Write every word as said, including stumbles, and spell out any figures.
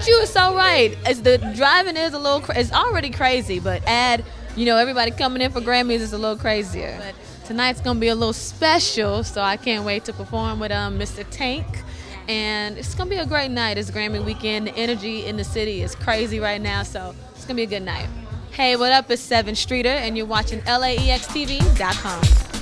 But you were so right. As the driving is a little, cra it's already crazy, but add, you know, everybody coming in for Grammys is a little crazier. But tonight's gonna be a little special, so I can't wait to perform with um Mister Tank. And it's gonna be a great night. It's Grammy weekend. The energy in the city is crazy right now, so it's gonna be a good night. Hey, what up? It's Sevyn Streeter, and you're watching L A E X T V dot com.